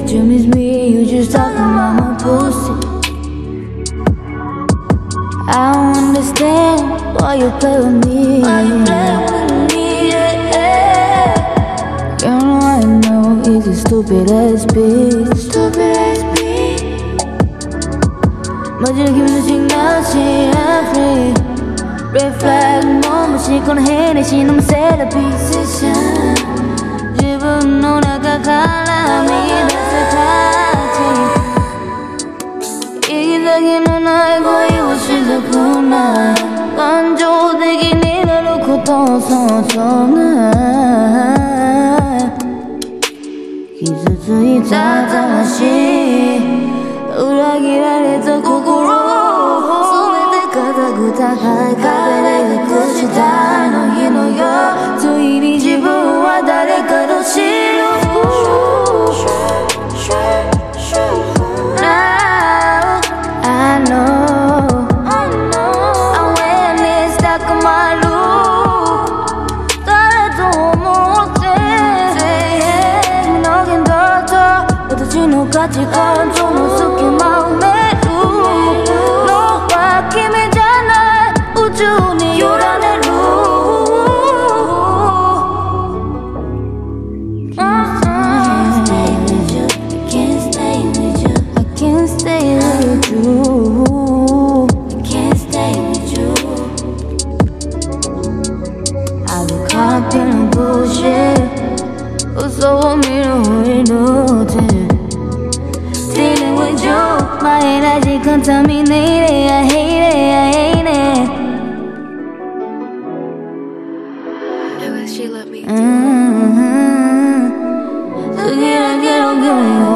that you miss me, you just talking about my pussy. I don't understand why you play with me. You know I know it's a stupid ass bitch. But you give me the signal, she I'm free. Red flag, no, but she gonna hate it, she no more set a position. 지분 너나가 갈라 미래서 같이 이기적인 넌 알고 이웃이더구나 간조되기 내려놓고 떠서서나 기술주의 자장하시 우라기라 해서 고고로 손에 가다고 다가가 내가 끝이다 너희 너여 주인이 지부와誰かの知る Now I know I'm wearing it stuck in my loop 誰と思って너긴 더私の価値観その隙間埋めるのは君じゃない宇宙に委ねる嘘を見るふりの手 Dealing with you My energy contaminated I hate it, I hate it I wish she let me do it